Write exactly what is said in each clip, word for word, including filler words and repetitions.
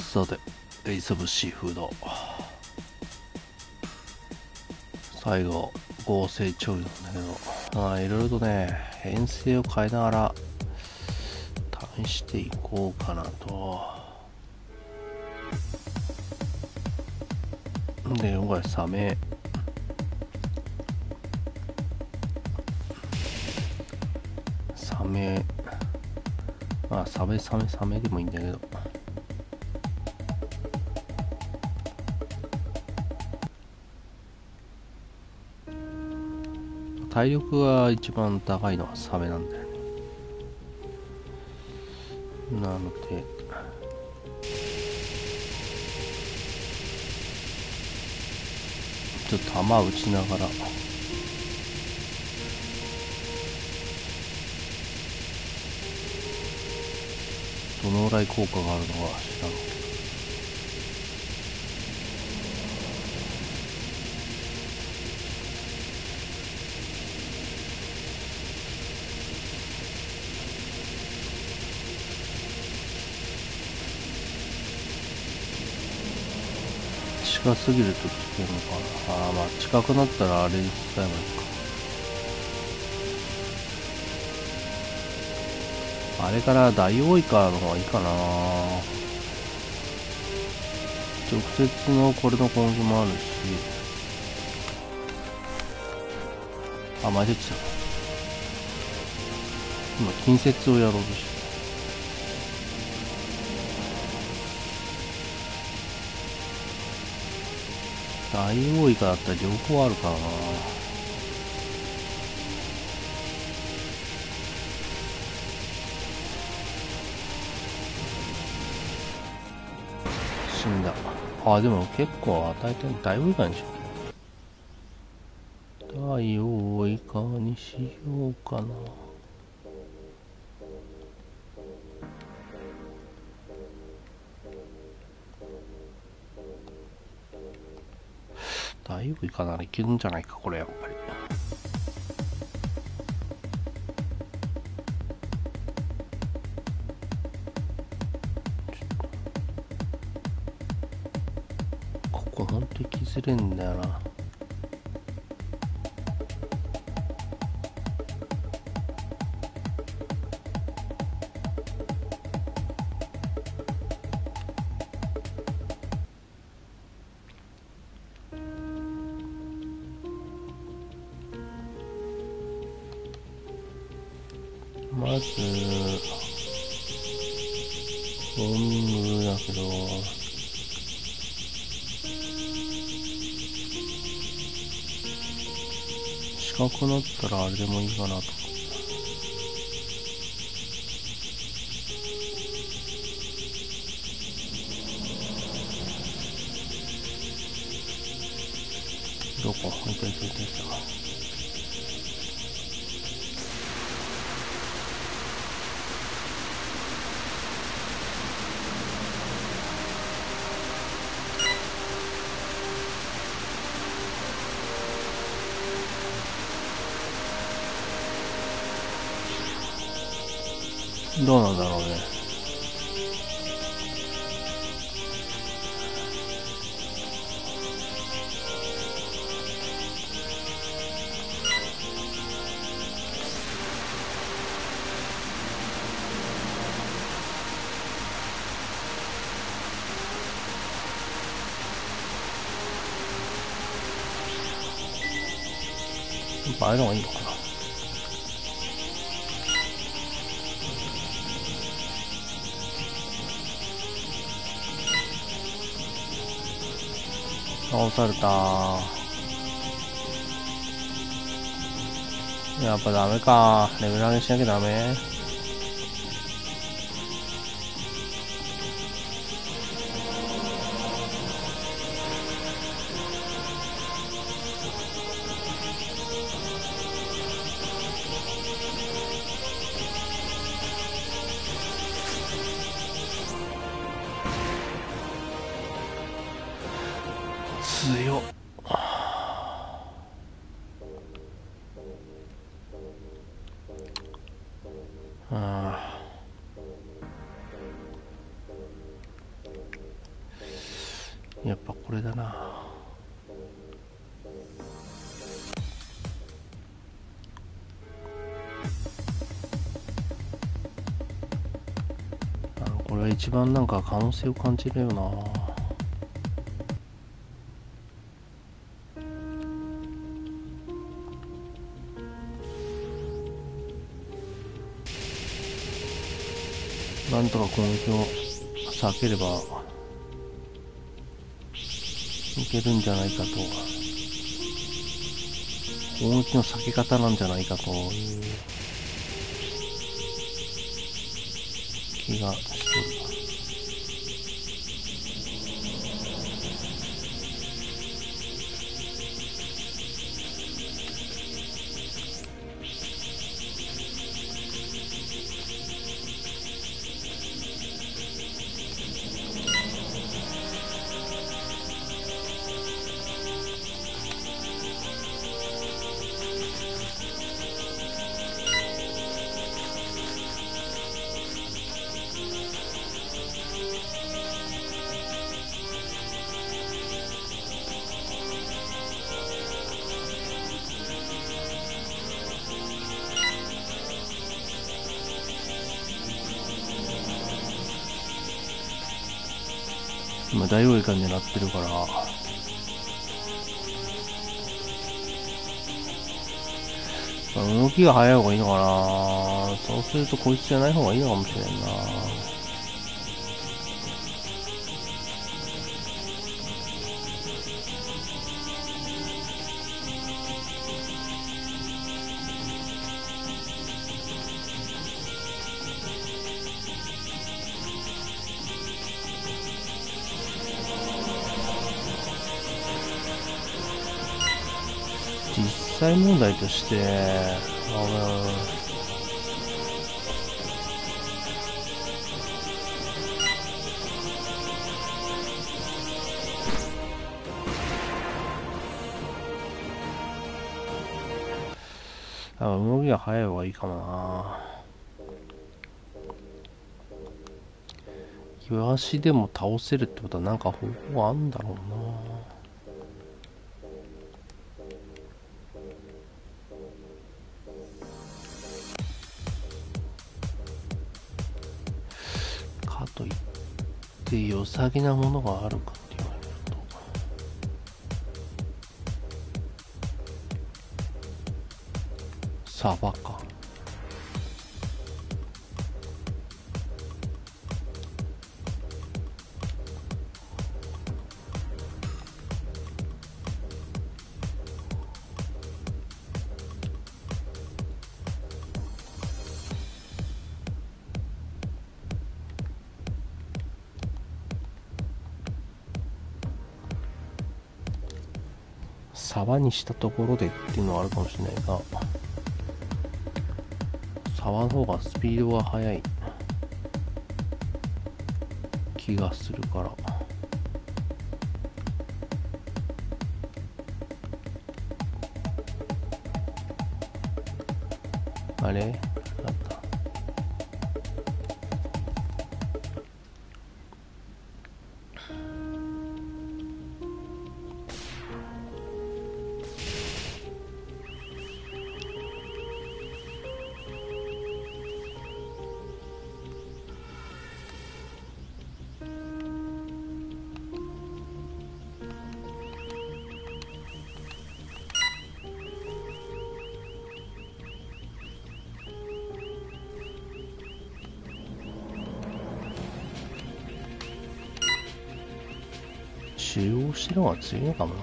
さて、エイサブシーフード。最後、合成調理なんだけど、まあいろいろとね、編成を変えながら試していこうかなと。で、今回サメ。サメ。まあサメサメサメでもいいんだけど。体力が一番高いのはサメなんだよね。なので、ちょっと弾打ちながら、どのぐらい効果があるのか知らんけど。近すぎると危険かな。ああ、まあ近くなったらあれに使えばいいか。あれからダイオウイカの方がいいかな。直接のこれの攻撃もあるし。あ、間違えちゃった。今近接をやろうとして。ダイオウイカだったら両方あるからな。死んだ。あ、でも結構与えてる。ダイオウイカにしよう。ダイオウイカにしようかな。ダイオウイカならいけるんじゃないか、これやっぱり。ここほんと行きづれんだよな。まず、ウォーミングだけど、近くなったらあれでもいいかなと。どこいたいたいたいた。どうなんだろうね。やっぱあれの方がいいのかな。倒されたー。やっぱダメか。レベル上げしなきゃダメ。強っ。あやっぱこれだな。あのこれは一番なんか可能性を感じるよな。なんとか攻撃を避ければいけるんじゃないかと。攻撃の避け方なんじゃないかという気がしてる。今大王イカに狙ってるから、動きが速い方がいいのかな。そうするとこいつじゃない方がいいのかもしれんな。実際問題として、あのあ動きが速い方がいいかもな。岩足でも倒せるってことはなんか方法あるんだろうな。かといって良さげなものがあるかって言われると、サバか。サバにしたところでっていうのはあるかもしれないが、サバの方がスピードが速い気がするから、あれなんだ。使用してるのが強いのかもな。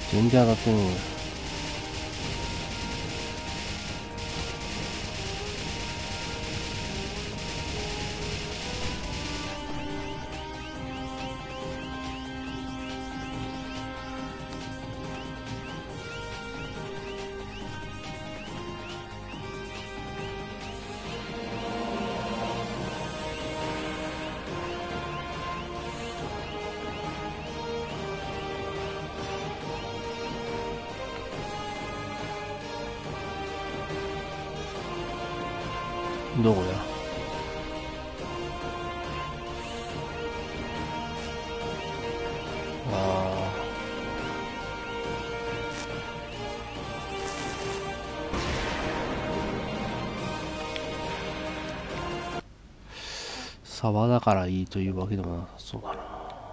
全然当たってねえ。どこや。ああ、沢だからいいというわけでもなさそうだな。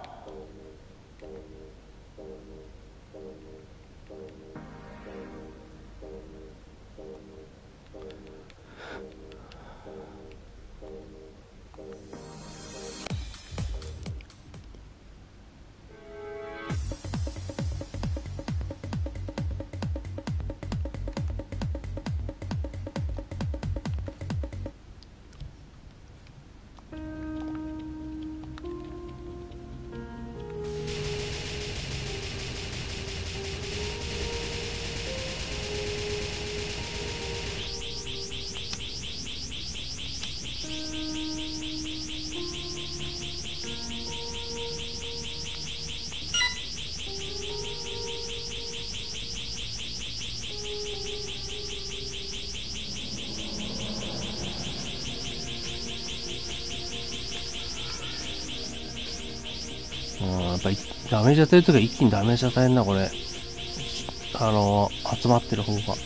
うん、やっぱりダメージ与えるときは一気にダメージ与えるな、これ。あのー、集まってる方が。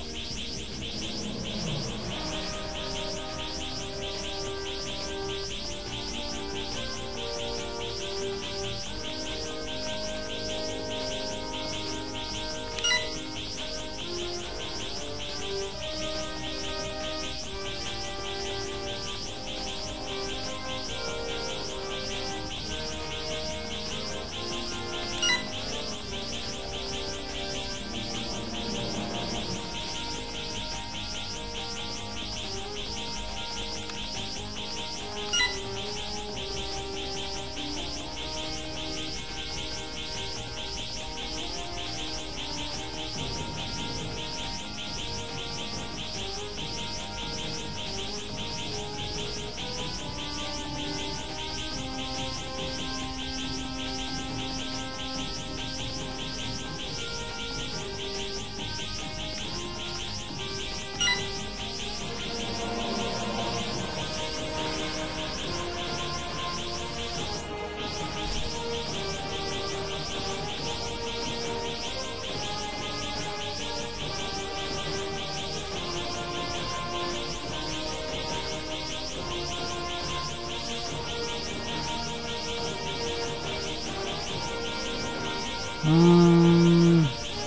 うーん。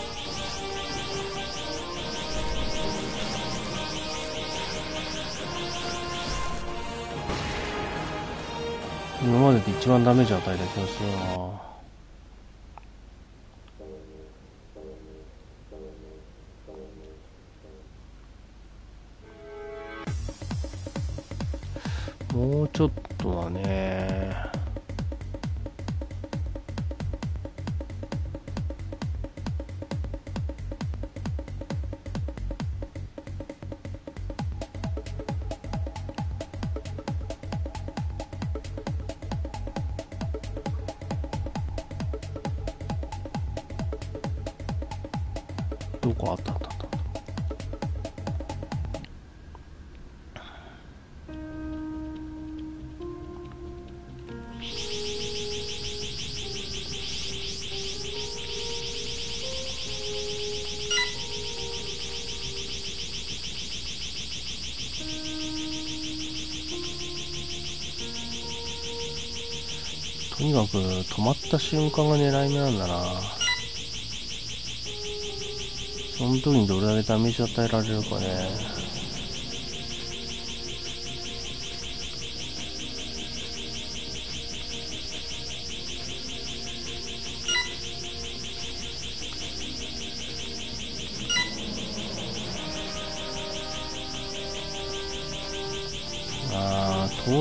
今までで一番ダメージ与えた気がするな。もうちょっとだね。どこあったあったあった。とにかく止まった瞬間が狙い目なんだな。その時にどれだけダメージ与えられるかね。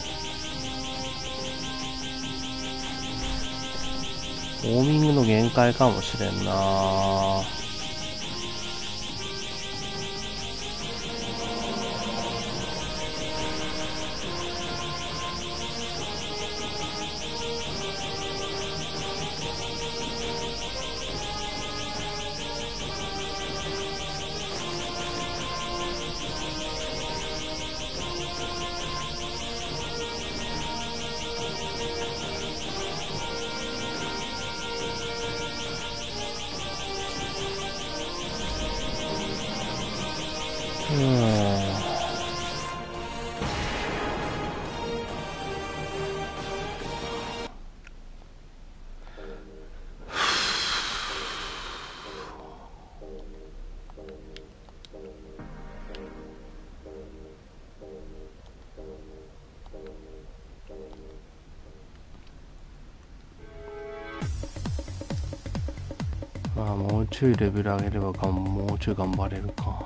ウォーミングの限界かもしれんな。うーん。まあもうちょいレベル上げればがんもうちょい頑張れるか。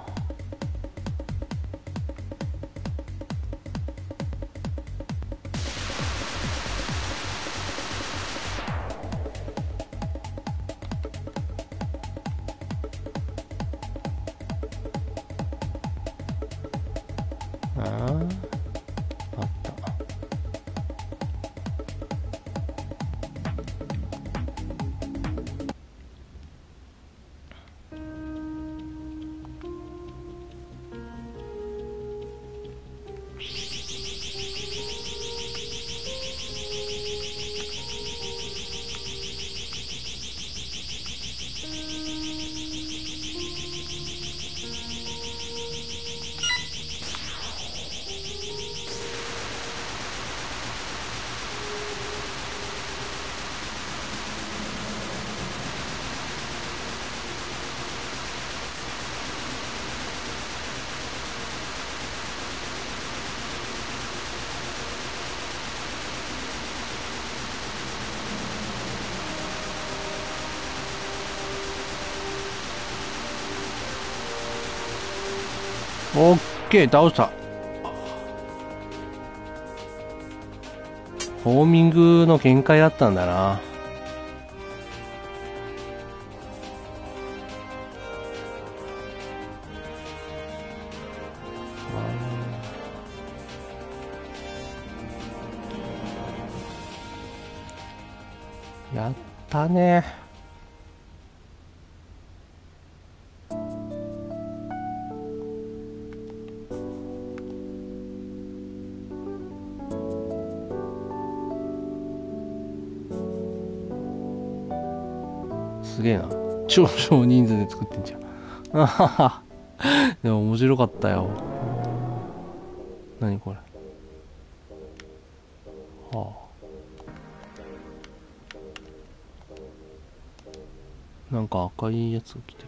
ああ、あった。オッケー、倒した。ホーミングの限界だったんだな。やったね。すげえな。超少人数で作ってんじゃん。あはは。でも面白かったよ。何これ。はあ。なんか赤いやつが来てる。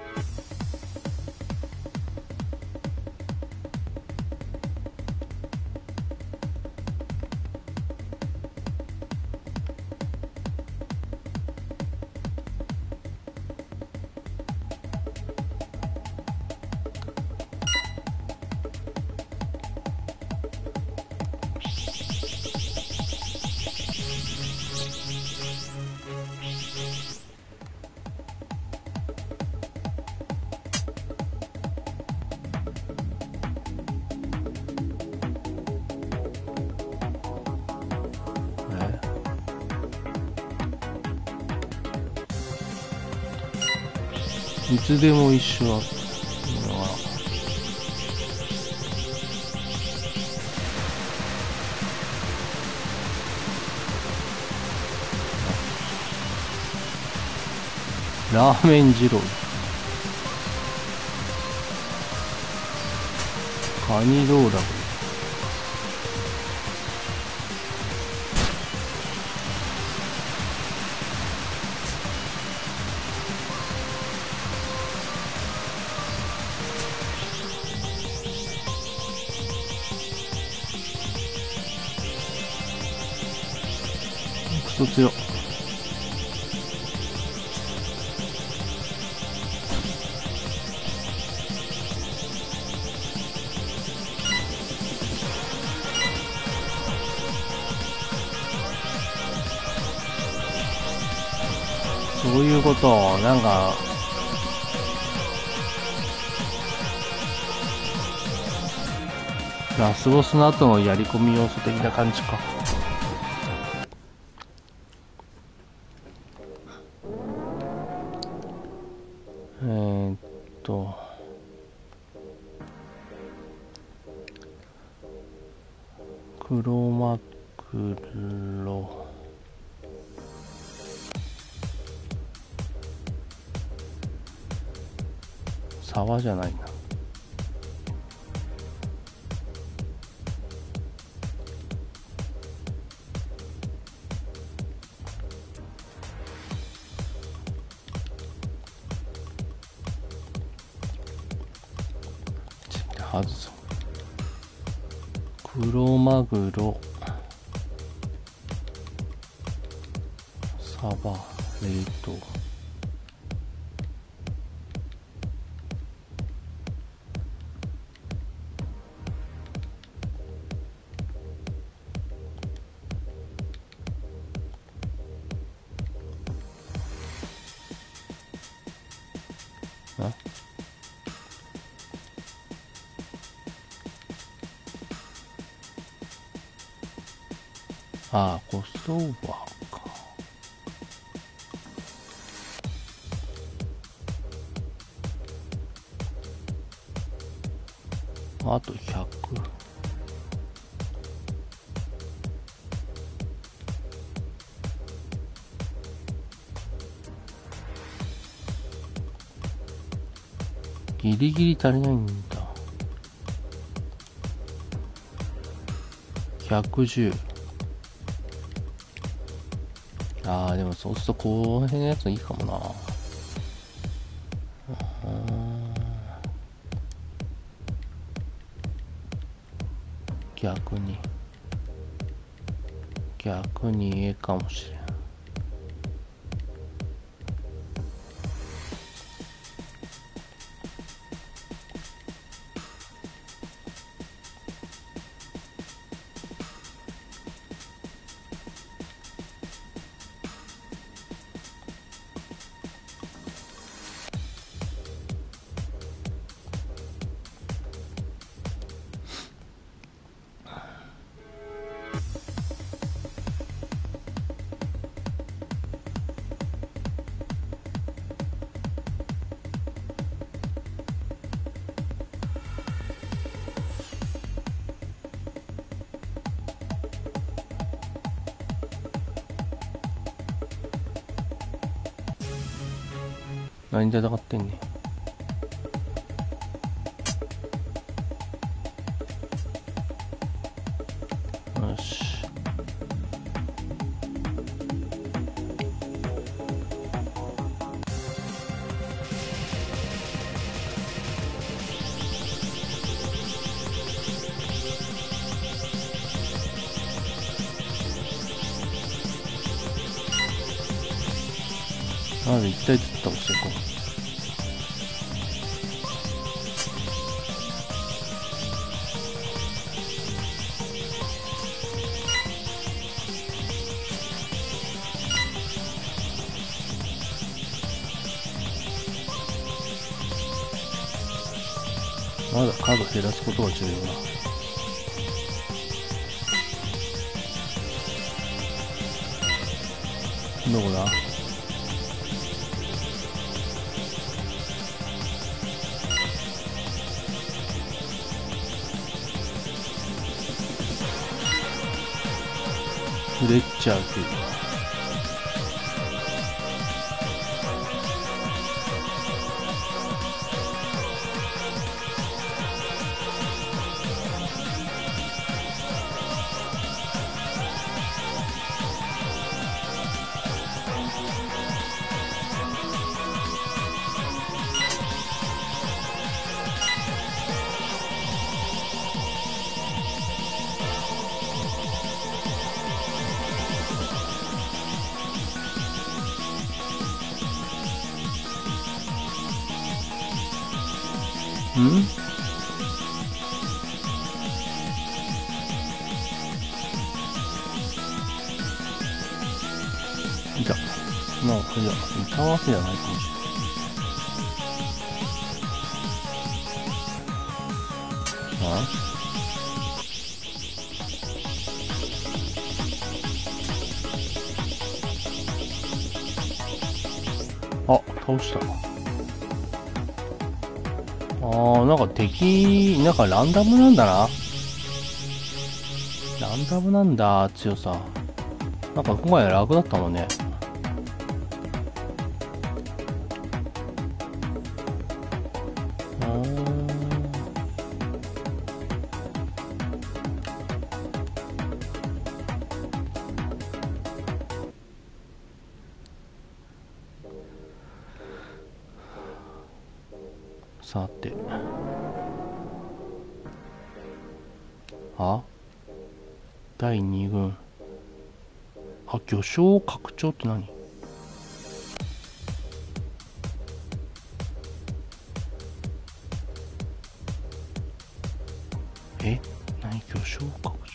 いつでも一緒だったのはラーメン二郎、カニローラブ、クソ強っ。そういうこと、なんかラスボスの後のやり込み要素的な感じか。えーっと黒マクロ、沢じゃないな。はずそう。黒マグロ、サバ、冷凍。ああ、コストオーバーか。あとひゃく。ギリギリ足りないんだ。ひゃくじゅう。ああ、でもそうするとこの辺のやついいかもな。逆に逆にええかもしれん。何で戦ってんねん。よし。まず一体ずつ倒していこう。まだカード減らすことが重要な。どこだ？フレッチャーという。 んいた。まあ、これじゃ、いたわけじゃないかもしれない。ああ、倒した。あー、なんか敵、なんかランダムなんだな。ランダムなんだ、強さ。なんか今回は楽だったもんね。さて。あだいに軍。あ、魚礁拡張って何？え何魚礁拡張？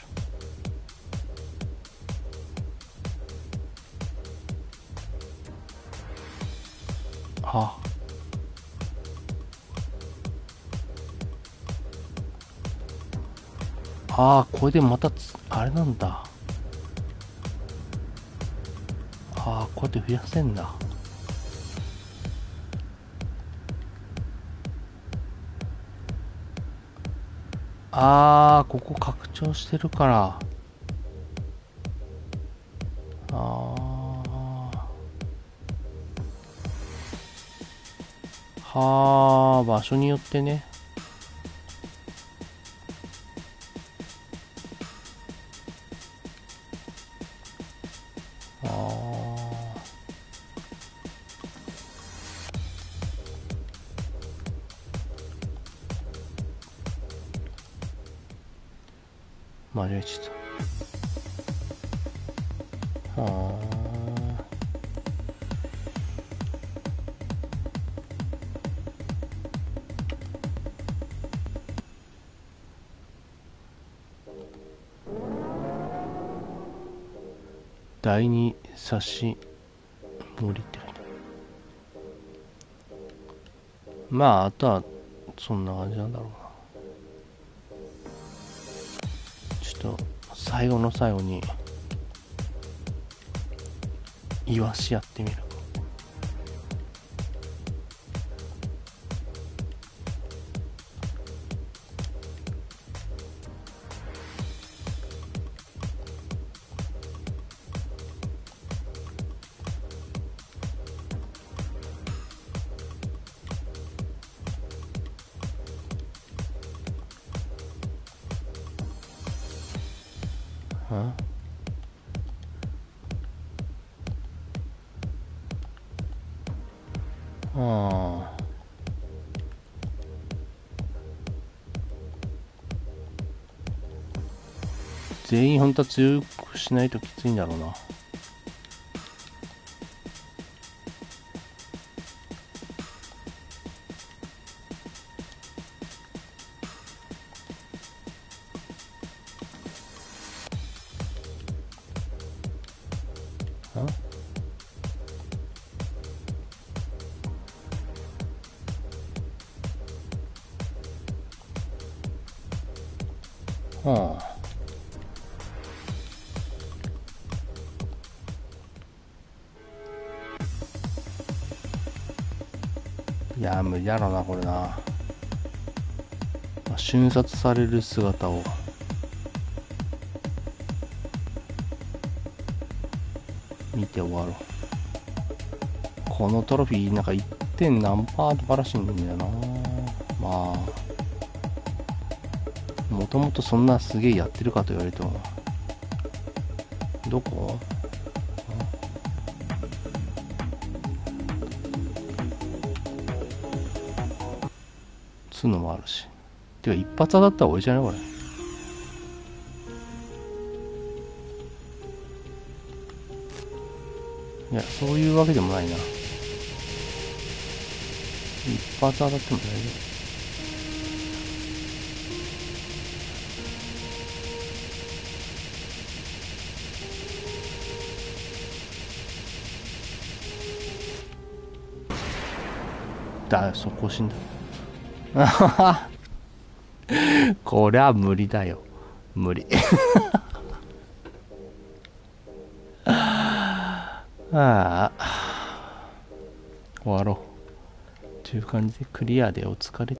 ああー、これでまたつ、あれなんだ。ああ、こうやって増やせんだ。ああ、ここ拡張してるから。ああ。はあ、場所によってね。ああ。間違えちゃった。はあ。第二差し盛りって書いてある。まあ、あとは、そんな感じなんだろうな。ちょっと、最後の最後に、イワシやってみる。んああ。全員本当は強くしないときついんだろうな。はあ。いやー、無理だろうな、これな。まあ、瞬殺される姿を。見て終わろう。このトロフィー、なんかいってん何パーとからしいんだよな。まあ。もともとそんなすげえやってるかと言われても。どこ？つうのもあるし。てか一発当たったら俺じゃねこれ。いや、そういうわけでもないな。一発当たっても大丈夫。 だ、そこ死んだ。こりゃ無理だよ。無理。ああ。終わろう。という感じでクリアでお疲れ。